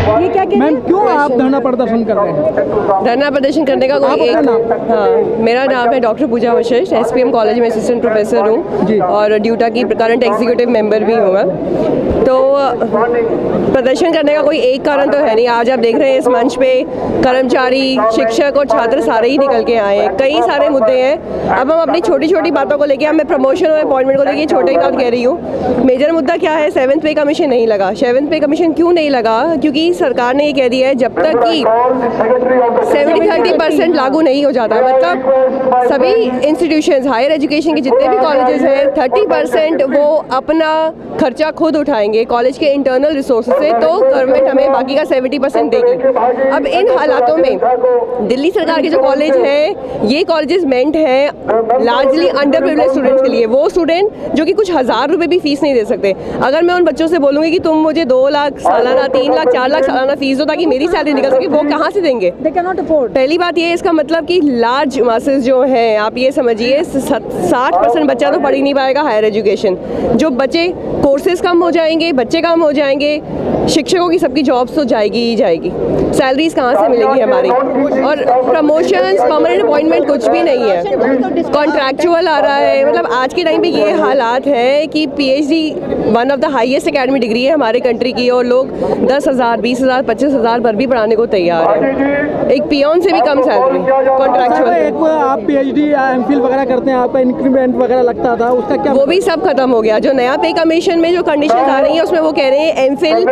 ये क्या कहते हैं? मैम क्यों आप धरना प्रदर्शन कर रहे हैं? धरना प्रदर्शन करने का कोई एक हाँ, मेरा नाम है doctor Pooja Vashishth, SPM college में असिस्टेंट प्रोफेसर हूँ और ड्यूटा की करंट एग्जीक्यूटिव मेंबर भी हूँ मैं। तो प्रदर्शन करने का कोई एक कारण तो है नहीं। आज आप देख रहे हैं इस मंच पे कर्मचारी, शिक्षक और छात्र सारे ही निकल के आए हैं। कई सारे मुद्दे हैं। अब हम अपनी छोटी छोटी बातों को लेके, मैं प्रमोशन और अपॉइंटमेंट को लेके छोटे ही बात कह रही हूँ। मेजर मुद्दा क्या है? 7th पे कमीशन नहीं लगा। 7th पे कमीशन क्यों नहीं लगा? क्योंकि सरकार ने ये कह दिया है जब तक कि 70-30% लागू नहीं हो जाता, मतलब सभी इंस्टीट्यूशंस, हायर एजुकेशन के जितने भी कॉलेजेस हैं 30% वो अपना खर्चा खुद उठाएंगे कॉलेज के इंटरनल रिसोर्सेज से, तो गवर्नमेंट हमें बाकी का 70% देगी। अब इन हालातों में दिल्ली सरकार के जो कॉलेज हैं, ये कॉलेजेस मेंट हैं लार्जली अंडर प्रिविलेज स्टूडेंट्स के लिए, वो स्टूडेंट जो कि कुछ 1000 रुपये भी फीस नहीं दे सकते। अगर मैं उन बच्चों से बोलूँगी कि तुम मुझे 2 लाख सालाना, 3 लाख, 4 लाख सालाना फीस दो ताकि मेरी सैलरी निकल सके, वो कहाँ से देंगे? पहली बात ये है, इसका मतलब कि लार्ज मासेस जो हैं, आप ये समझिए 60% बच्चा तो पढ़ ही नहीं पाएगा हायर एजुकेशन। जो बच्चे, कोर्सेज कम हो जाएंगे, बच्चे कम हो जाएंगे, शिक्षकों की सबकी जॉब्स तो जाएगी ही जाएगी, सैलरीज कहाँ से मिलेगी हमारी? और प्रमोशंस, परमानेंट अपॉइंटमेंट कुछ भी नहीं है, कॉन्ट्रैक्चुअल आ रहा है। मतलब आज के टाइम पे ये हालात है कि PhD one of the highest academic degree है हमारे कंट्री की, और लोग 10,000, 20,000, 25,000 पर भी पढ़ाने को तैयार है। एक पियोन से भी कम सैलरी कॉन्ट्रैक्चुअल। आप PhD या MPhil वगैरह करते हैं, आपका इंक्रीमेंट वगैरह लगता था, उसका क्या? वो भी सब खत्म हो गया। जो नया पे कमीशन में जो कंडीशन आ रही है उसमें वो कह रहे हैं MPhil,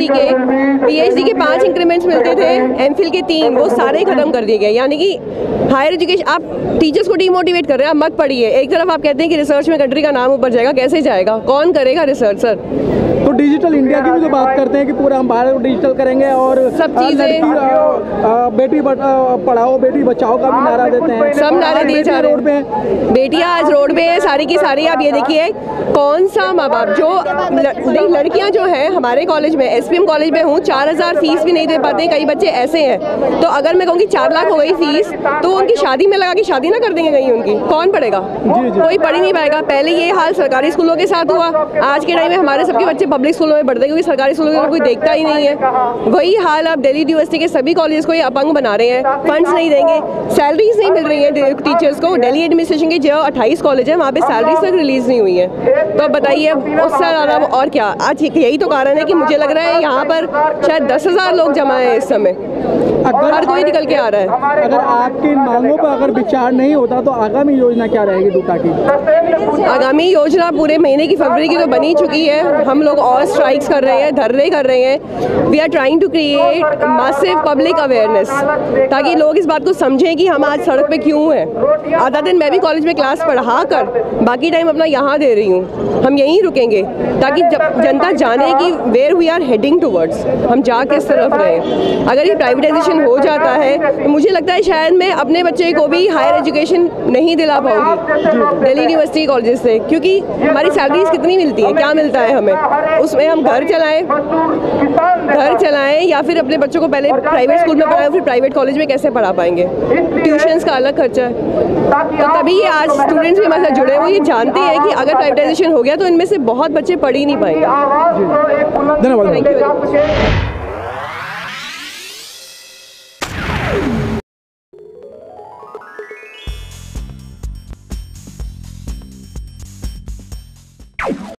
PhD के 5 इंक्रीमेंट्स मिलते थे, MPhil के 3, वो सारे खत्म कर दिए गए। यानी कि हायर एजुकेशन, आप टीचर्स को डिमोटिवेट कर रहे हैं, आप मत पढ़िए। एक तरफ आप कहते हैं कि रिसर्च में कंट्री का नाम ऊपर जाएगा, कैसे जाएगा? कौन करेगा रिसर्च सर? तो डिजिटल इंडिया की भी तो बात करते हैं कि पूरा हम भारत को डिजिटल करेंगे और सब चीजें, बेटी पढ़ाओ बेटी बचाओ का भी नारा देते हैं, सब नारे दिए जा रहे हैं। बेटियां आज रोड पे है सारी की सारी। आप ये देखिए कौन सा माँ बाप, जो लड़कियां जो है हमारे कॉलेज में, SPM कॉलेज में हूँ, 4000 फीस भी नहीं दे पाते। कई बच्चे ऐसे हैं, तो अगर मैं कहूँगी 4 लाख हो गई फीस, तो उनकी शादी में लगा के शादी ना कर देंगे कहीं उनकी? कौन पढ़ेगा? कोई पढ़ ही नहीं पाएगा। पहले ये हाल सरकारी स्कूलों के साथ हुआ, आज के टाइम में हमारे सबके बच्चे पब्लिक स्कूलों में पढ़ते हैं क्योंकि सरकारी स्कूलों में कोई देखता ही नहीं है। वही हाल अब दिल्ली यूनिवर्सिटी के सभी कॉलेज को ये अपंग बना रहे हैं। फंड्स नहीं देंगे, सैलरीज नहीं मिल रही है टीचर्स को। दिल्ली एडमिनिस्ट्रेशन के जो 28 कॉलेज है वहाँ पे सैलरीज तक रिलीज नहीं हुई है। तो अब बताइए उससे ज़्यादा और क्या? आज यही तो कारण है कि मुझे लग रहा है यहाँ पर शायद 10,000 लोग जमा है इस समय, हर कोई निकल के आ रहा है। अगर आपकी मांगों पर अगर विचार नहीं होता तो आगामी योजना क्या रहेगी डूटा की? आगामी योजना पूरे महीने की फरवरी की तो बनी चुकी है। हम लोग और स्ट्राइक्स कर रहे हैं, धरने कर रहे हैं। We are trying to create massive public awareness, ताकि लोग इस बात को समझें कि हम आज सड़क पे क्यों हैं। आधा दिन मैं भी कॉलेज में क्लास पढ़ा कर बाकी टाइम अपना यहाँ दे रही हूँ। हम यहीं रुकेंगे ताकि जब जनता जाने कि where we are heading towards, हम जा किस तरफ रहे हैं। अगर ये प्राइवेटाइजेशन हो जाता है तो मुझे लगता है शायद मैं अपने बच्चे को भी हायर एजुकेशन नहीं दिला पाऊंगी दिल्ली यूनिवर्सिटी कॉलेजेस से, क्योंकि हमारी सैलरीज कितनी मिलती है, क्या मिलता है हमें? उसमें हम घर चलाएं या फिर अपने बच्चों को पहले प्राइवेट स्कूल में पढ़ाएं, फिर प्राइवेट कॉलेज में कैसे पढ़ा पाएंगे? ट्यूशन्स का अलग खर्चा है। तो तभी ये आज स्टूडेंट्स भी हमारे साथ जुड़े हुए, ये जानते हैं कि अगर प्राइवेटाइजेशन हो गया तो इनमें से बहुत बच्चे पढ़ ही नहीं पाएंगे। धन्यवाद। Thank you.